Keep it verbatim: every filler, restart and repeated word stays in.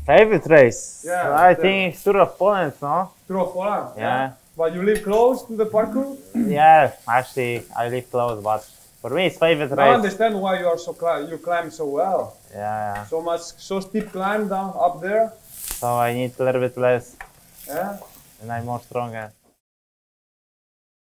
Favorite race? Yeah, I the- think it's Tour of Poland, no? Tour of Poland. Yeah. But you live close to the parkour? Yeah, actually, I live close, but for me, it's favorite I race. understand why you are so cli you climb so well. Yeah, yeah. So much, so steep climb down up there. So I need a little bit less, Yeah. and I'm more stronger.